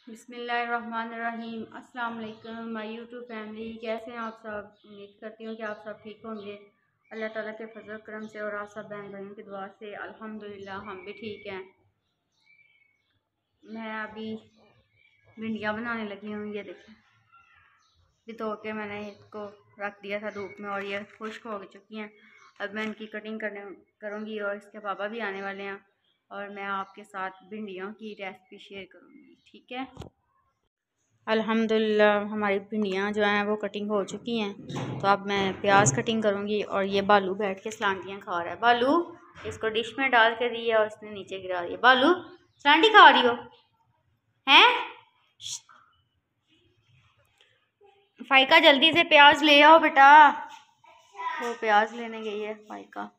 बिस्मिल्लाहिर्रहमानिर्रहीम। अस्सलाम वालेकुम माय यूट्यूब फैमिली, कैसे हैं आप सब। उम्मीद करती हूँ कि आप सब ठीक होंगे अल्लाह ताला के फजल करम से और आप सब बहन भाइयों की दुआ से अल्हम्दुलिल्लाह हम भी ठीक हैं। मैं अभी भिंडियाँ बनाने लगी हूँ। ये देखें, भिगो के मैंने इसको रख दिया था धूप में और ये खुश्क हो चुकी हैं। अब मैं इनकी कटिंग करूँगी और इसके पापा भी आने वाले हैं और मैं आपके साथ भिंडियों की रेसिपी शेयर करूँगी, ठीक है। अल्हम्दुलिल्लाह हमारी भिंडियाँ जो हैं वो कटिंग हो चुकी हैं। तो अब मैं प्याज कटिंग करूँगी और ये बालू बैठ के सलांटियाँ खा रहा है। बालू इसको डिश में डाल के दी है और इसने नीचे गिरा दिया। बालू सलांटी खा रही हो हैं? फाइका जल्दी से प्याज ले आओ बेटा। वो प्याज लेने गई है फाइका।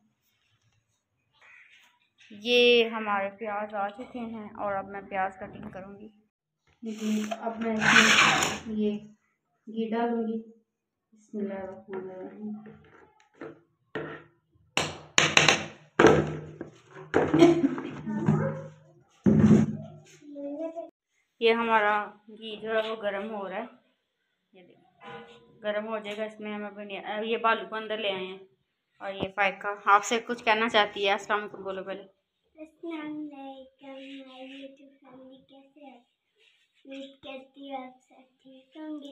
ये हमारे प्याज आ चुके हैं और अब मैं प्याज कटिंग करूँगी। अब मैं ये घी डालूँगी। बिस्मिल्लाहिर्रहमानिर्रहीम। ये हमारा घी जो है वो गर्म हो रहा है। ये देखिए गर्म हो जाएगा। इसमें हमें बनिया ये बालू को अंदर ले आए हैं और ये फाइका आपसे कुछ कहना चाहती है। अस्सलाम वालेकुम बोलो पहले। उम्मीद करती हूँ आप सब ठीक होंगे।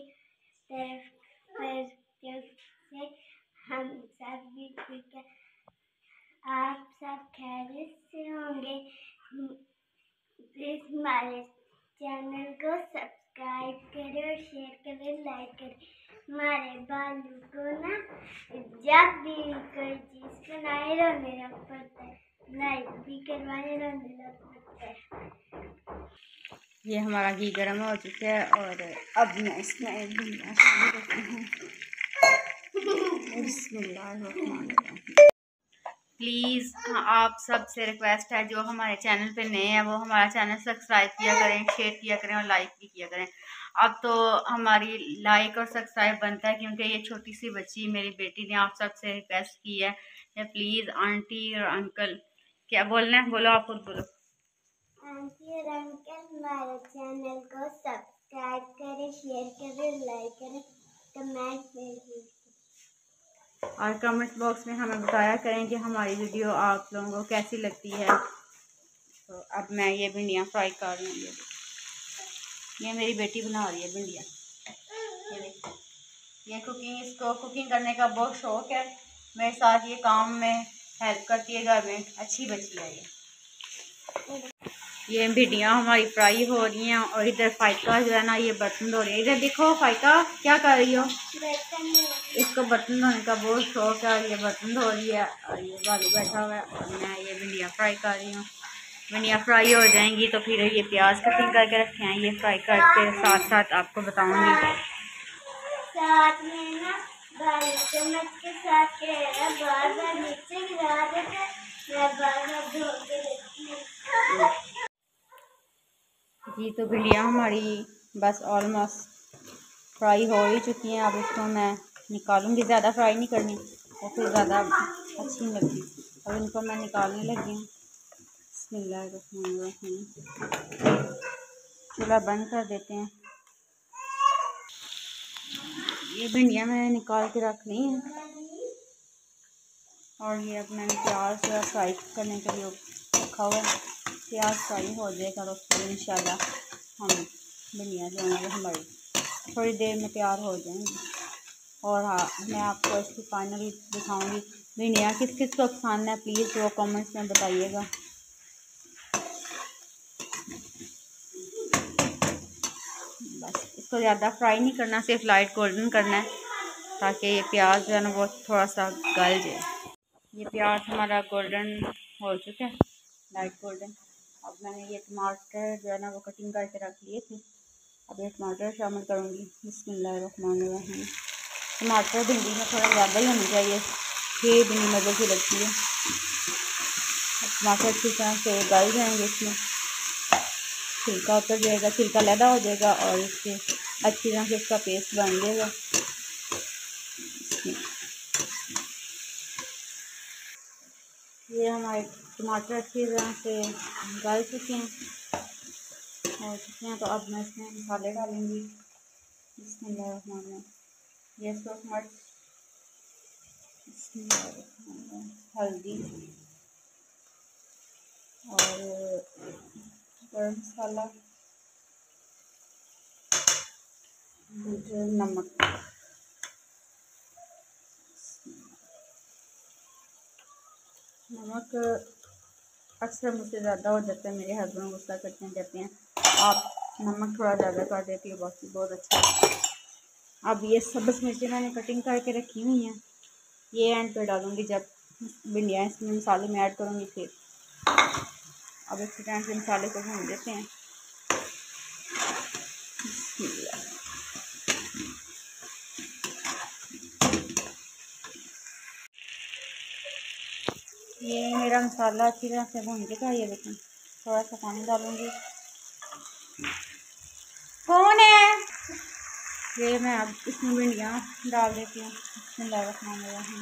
से हम सब भी ठीक है। आप सब खैरियत से होंगे। प्लीज हमारे चैनल को सब्सक्राइब करें और शेयर करें, लाइक करें। हमारे बालू को ना जब भी कोई चीज़ बनाए रोने लग पड़ता है, लाइक भी करवाए रोने लग पड़ता है। ये हमारा घी गर्म हो चुका है और अब मैं इसमें भिंडियाँ शामिल करती हूँ। प्लीज़ आप सबसे रिक्वेस्ट है, जो हमारे चैनल पे नए हैं वो हमारा चैनल सब्सक्राइब किया करें, शेयर किया करें और लाइक भी किया करें। अब तो हमारी लाइक और सब्सक्राइब बनता है क्योंकि ये छोटी सी बच्ची मेरी बेटी ने आप सबसे रिक्वेस्ट की है। प्लीज़ आंटी और अंकल, क्या बोलना है बोलो, आप खुद बोलो। आंटी और अंकल हमारे चैनल को सब्सक्राइब करें, शेयर करें, लाइक करें, कमेंट और कमेंट बॉक्स में हमें बताया करें कि हमारी वीडियो आप लोगों को कैसी लगती है। तो अब मैं ये भिंडियाँ फ्राई कर रही हूँ। ये मेरी बेटी बना रही है भिंडियाँ। ये देखिए, ये कुकिंग, इसको कुकिंग करने का बहुत शौक है। मेरे साथ ये काम में हेल्प करती है घर में। अच्छी बच्ची है ये भिंडियाँ हमारी फ्राई हो रही हैं और इधर फाइका जो है ना ये बर्तन धो रही है। इधर देखो फाइका क्या कर रही हो। इसको बर्तन धोने का बहुत शौक है और ये बर्तन धो रही है और ये बालू बैठा हुआ है और मैं ये भिंडियाँ फ्राई कर रही हूँ। भिंडियाँ फ्राई हो जाएंगी तो फिर ये प्याज कटिंग करके रखे हैं, ये फ्राई करके साथ साथ आपको बताऊँगी। साथ में ना चम्मच के साथ बार बार नीचे गिरा देते, मैं बार बार धो के देखती हूँ। जी तो भिंडियाँ हमारी बस ऑलमोस्ट फ्राई हो ही चुकी हैं। अब इसको मैं निकालूंगी, ज़्यादा फ्राई नहीं करनी और फिर ज़्यादा अच्छी नहीं लगती। अब इनको मैं निकालने लगी हूँ। बिस्मिल्लाहिर्रहमानिर्रहीम। चूल्हा बंद कर देते हैं। ये भिंडियाँ मैंने निकाल के रख ली हैं और ये अब मैंने प्याज फ्राई करने के लिए रखा हुआ है। प्याज फ्राई हो जाएगा तो फिर इंशाल्लाह हम भिंडियाँ जो हैं वो हमारी थोड़ी देर में तैयार हो जाएंगी। और हाँ, मैं आपको इसकी फाइनली दिखाऊंगी। भिंडियाँ किस किस को पसंद है प्लीज़ वो कमेंट्स में बताइएगा। बस इसको ज़्यादा फ्राई नहीं करना, सिर्फ लाइट गोल्डन करना है ताकि ये प्याज जो है ना वो थोड़ा सा गल जाए। ये प्याज हमारा गोल्डन हो चुका है, लाइट गोल्डन। अब मैंने ये टमाटर जो है ना वो कटिंग करके रख लिए थे। अब ये टमाटर शामिल करूँगी। बिस्मिल्लाहिर्रहमानिर्रहीम। टमाटर भिंडी में थोड़ा ज़्यादा ही होनी चाहिए, ये भिंडी मज़े की लगती है। टमाटर अच्छी तरह से गल जाएंगे, इसमें छिलका उतर जाएगा, छिलका लैदा हो जाएगा और इससे अच्छी तरह से इसका पेस्ट बन जाएगा। ये हमारे टमाटर अच्छी तरह से गल चुके हैं हो चुके हैं। तो अब मैं इसमें मसाले डालूँगी। बिस्मिल्लाहिर्रहमानिर्रहीम। ये सूख मिर्च, हल्दी और गरम मसाला, नमक। नमक अक्सर मुझसे ज़्यादा हो जाता है, मेरे हस्बैंड गुस्सा करते हैं, कहते हैं आप नमक थोड़ा ज़्यादा कर देती है, बाकी बहुत अच्छा है। अब ये सब्ज़ मिर्चें मैंने कटिंग करके रखी हुई हैं, ये एंड पे डालूँगी जब भिंडियाँ इसमें मसाले में ऐड करूँगी फिर। अब इसी टाइम से मसाले को भून देते हैं। ये मेरा मसाला अच्छी तरह से भून चुका है। ये देखें, थोड़ा सा पानी डालूँगी। कौन है? ये मैं अब इसमें भिंडियाँ डाल देती हूँ। बिस्मिल्लाहिर्रहमानिर्रहीम।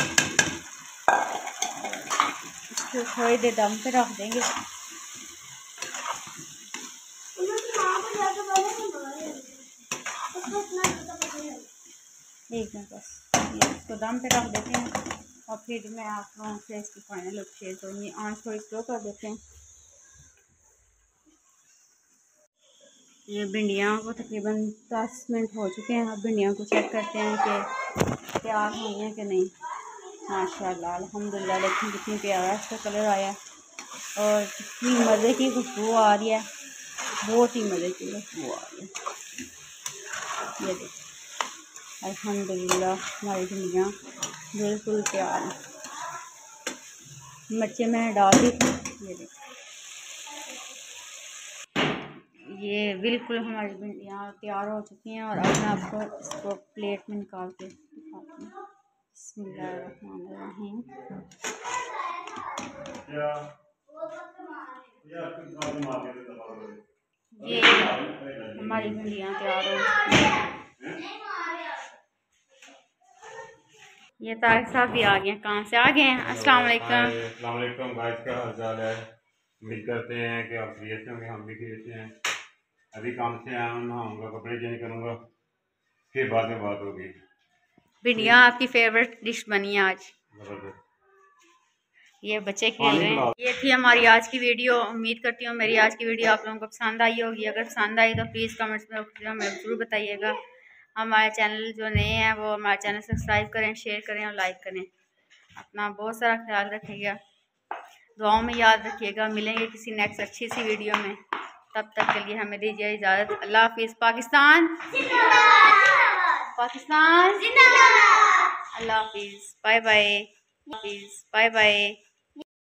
इसको थोड़ी देर दम पे रख देंगे। ठीक है, बस इसको दम पे रख देते हैं और फिर मैं आप लोगों से इसकी फाइनल लुक शेयर करूँगी। आँच थोड़ी स्लो कर देते हैं। ये भिंडियाँ को तकरीबन 10 मिनट हो चुके हैं। अब भिंडियों को चेक करते हैं कि तैयार हुई हैं कि नहीं। माशाल्लाह अल्हम्दुलिल्लाह, देखिए कितनी प्यारा इसका कलर आया और कितनी मज़े की खुशबू आ रही है। बहुत ही मज़े की खुशबू आ रही है। ये देखिए अल्हम्दुलिल्लाह हमारी भिंडियाँ बिल्कुल तैयार हैं। मिर्चें मैंने डाल दी थी। ये देखिए, ये बिल्कुल हमारी भिंडियाँ तैयार हो चुकी हैं और अब मैं आपको इसको प्लेट में निकाल के दिखाती हूँ। बिस्मिल्लाहिर्रहमानिर्रहीम। ये हमारी भिंडियाँ तैयार हो चुकी हैं। ये तारिक साहब भी आ गए। कहाँ से आ गए हैं? अस्सलाम वालेकुम गाइस, क्या हाल चाल है? उम्मीद करते हैं कि आप खैरियत से होंगे, हम भी खैरियत से हैं। अभी काम से आया हूँ, नहाऊंगा, कपड़े चेंज करूँगा, फिर बाद में बात होगी। भिंडियाँ आपकी फेवरेट डिश बनी है आज। ये बच्चे खेल रहे हैं। ये थी हमारी आज की वीडियो। उम्मीद करती हूँ मेरी आज की वीडियो आप लोगों को पसंद आई होगी। अगर पसंद आई तो प्लीज़ कमेंट्स में हमें ज़रूर बताइएगा। हमारे चैनल जो नए हैं वो हमारे चैनल सब्सक्राइब करें, शेयर करें और लाइक करें। अपना बहुत सारा ख्याल रखिएगा, दुआओं में याद रखिएगा। मिलेंगे किसी नेक्स्ट अच्छी सी वीडियो में। तब तक के लिए हमें दीजिए इजाज़त। अल्लाह हाफिज़। पाकिस्तान पाकिस्तान, अल्लाह हाफिज़। Bye bye.